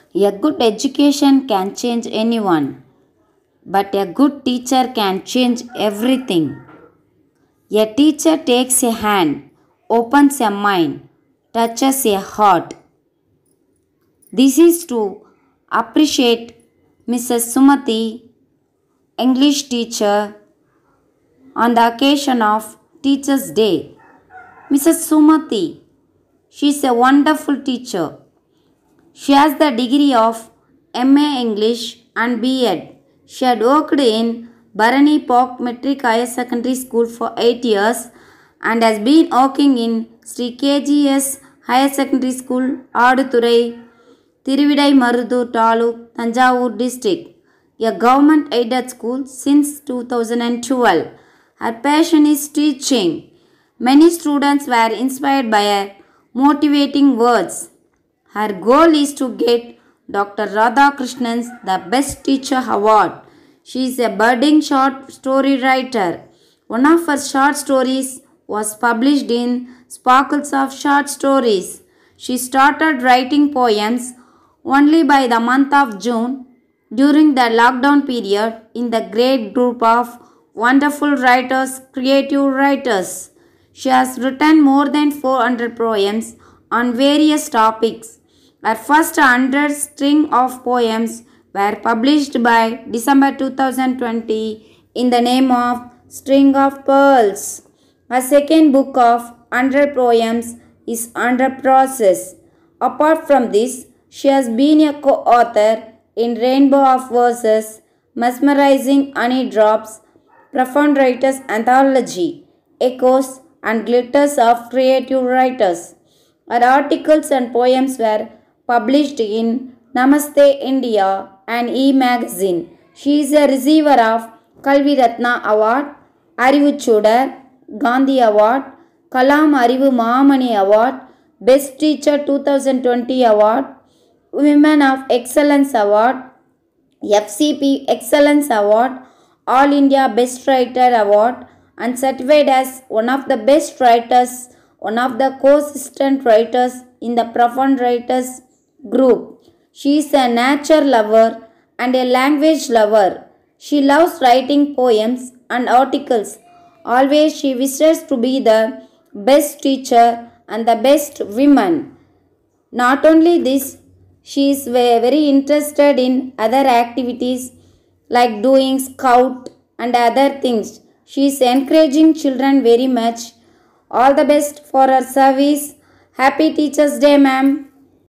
A good education can change anyone, but a good teacher can change everything. A teacher takes a hand, opens a mind, touches a heart. This is to appreciate Mrs. Sumati, English teacher, on the occasion of Teachers' Day. Mrs. Sumati, she is a wonderful teacher. She has the degree of MA English and B.Ed. She had worked in Bharani Park Metric Higher Secondary School for 8 years and has been working in Sri KGS Higher Secondary School, Aduturai, Thiruvidai Maruthu Taluk, Tanjavur District, a government-aided school since 2012. Her passion is teaching. Many students were inspired by her motivating words. Her goal is to get Dr. Radhakrishnan the Best Teacher Award. She is a budding short story writer. One of her short stories was published in Sparkles of Short Stories. She started writing poems only by the month of June during the lockdown period in the great group of wonderful writers, creative writers. She has written more than 400 poems on various topics. Her first 100 string of poems were published by December 2020 in the name of String of Pearls. Her second book of 100 poems is under process. Apart from this, she has been a co-author in Rainbow of Verses, Mesmerizing Honey Drops, Profound Writers Anthology, Echoes and Glitters of Creative Writers. Her articles and poems were published in Namaste India and E-Magazine. She is a receiver of Kalvi Ratna Award, Arivuchudar, Gandhi Award, Kalam Arivu Mahamani Award, Best Teacher 2020 Award, Women of Excellence Award, FCP Excellence Award, All India Best Writer Award, and certified as one of the best writers, one of the co-assistant writers in the Profound Writers group. She is a nature lover and a language lover. She loves writing poems and articles. Always she wishes to be the best teacher and the best woman. Not only this, she is very interested in other activities like doing scout and other things. She is encouraging children very much. All the best for her service. Happy Teachers' Day, ma'am.